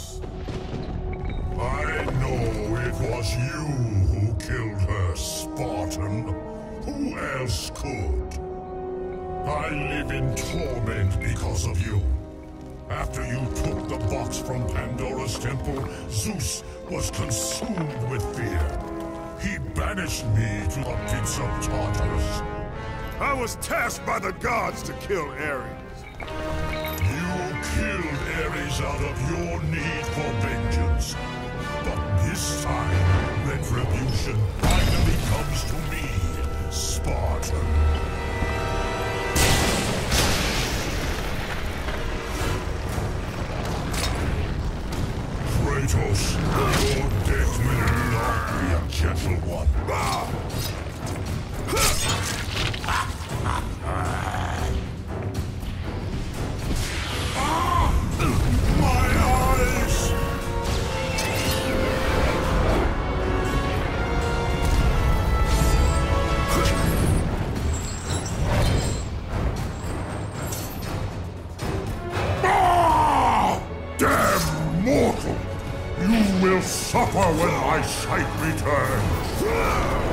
I know it was you who killed her, Spartan. Who else could? I live in torment because of you. After you took the box from Pandora's temple, Zeus was consumed with fear. He banished me to the pits of Tartarus. I was tasked by the gods to kill Ares. You killed Ares out of your need for vengeance. But this time, retribution finally comes to me, Spartan. Kratos, your death will not be a gentle one. My eyes! Damn mortal! You will suffer when my sight returns!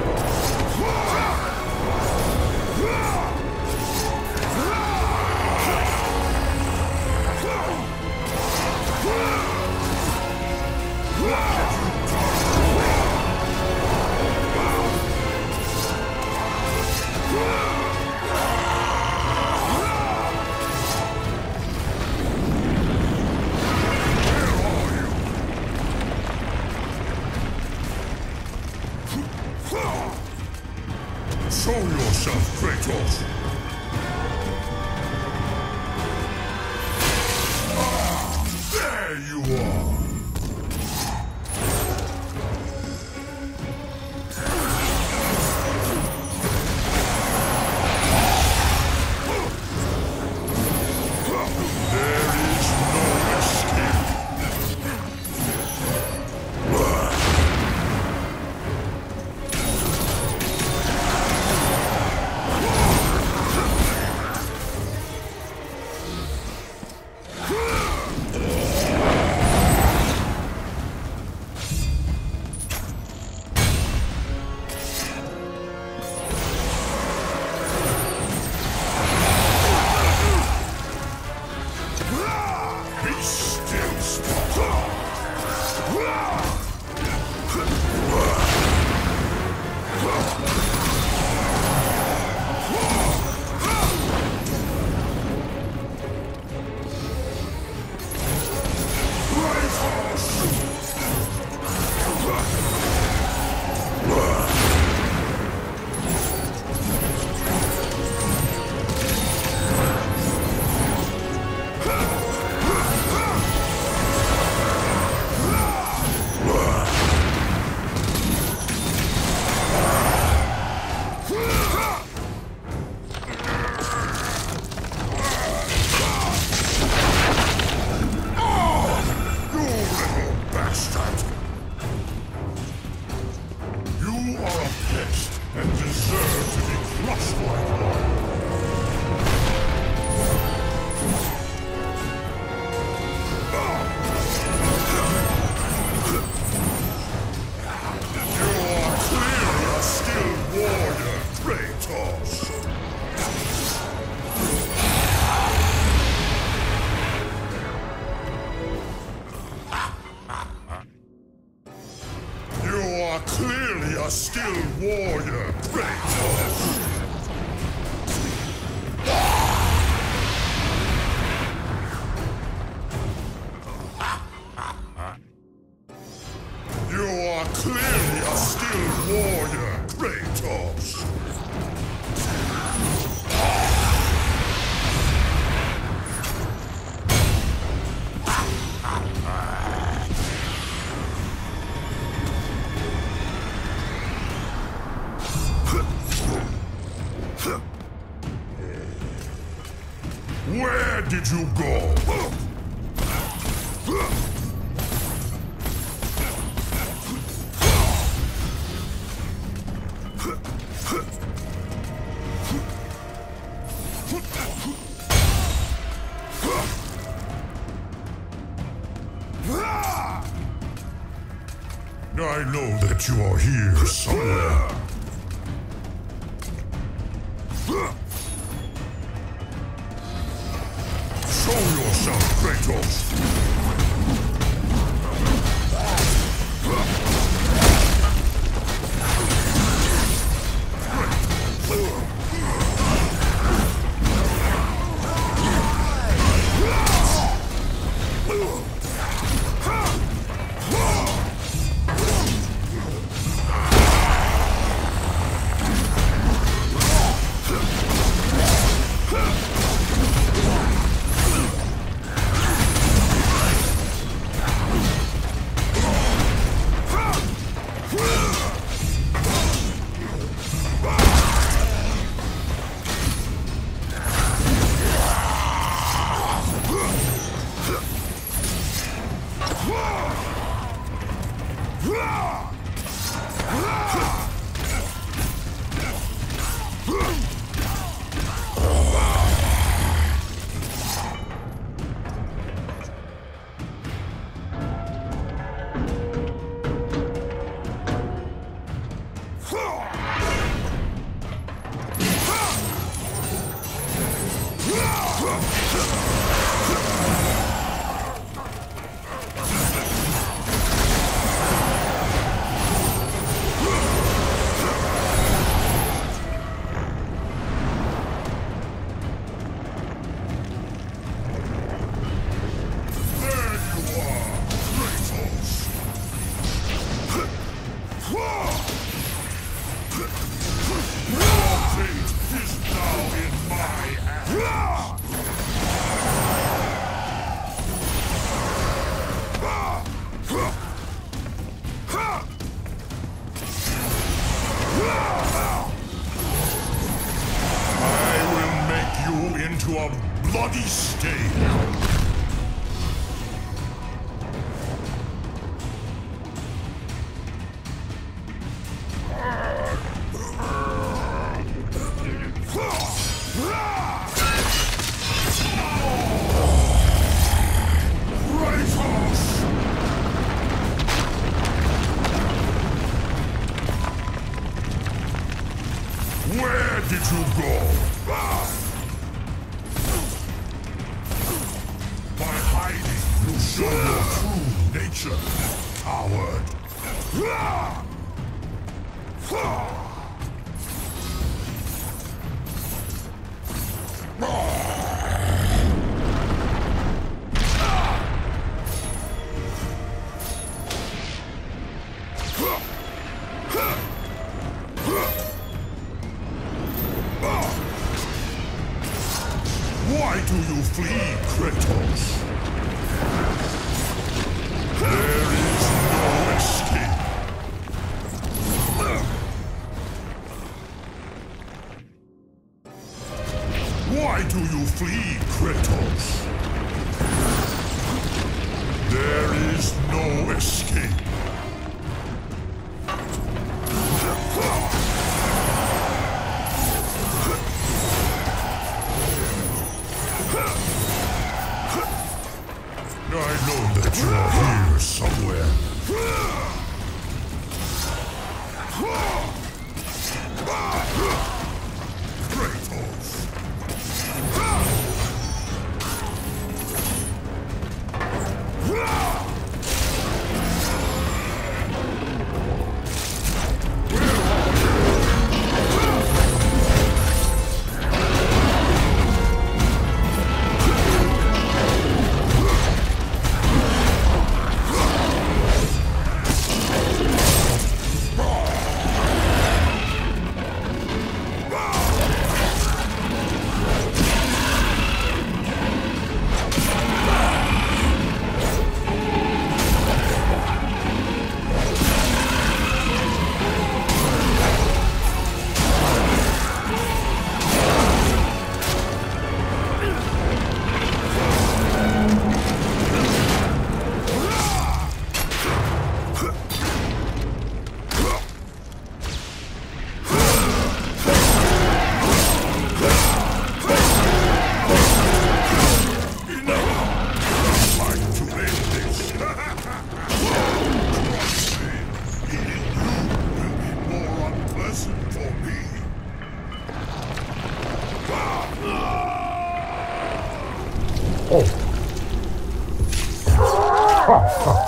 Show yourself, Kratos! There you are! There is no escape! Be still, Spartan! You are a pest and deserve to be crushed like one. You are clearly a skilled warrior, Kratos. You are clearly a skilled warrior, Kratos! You are clearly a skilled warrior, Kratos! Where did you go? Ah! I know that you are here somewhere. Show yourself, Kratos! Into a bloody stain. Where did you go? By hiding, you show your true nature, coward. Why do you flee, Kratos? There is no escape. Why do you flee, Kratos? There is no escape. I know that you are here somewhere. Kratos!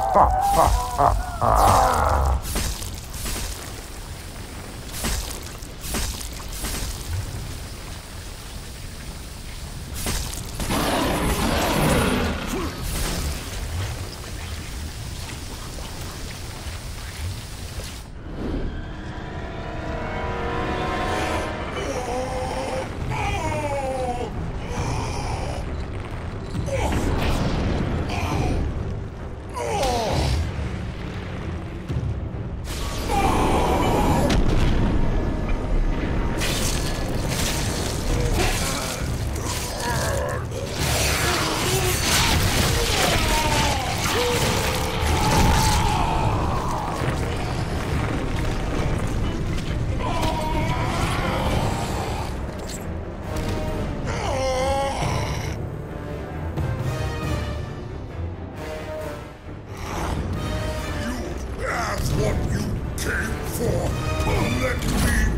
That's what you came for! Let me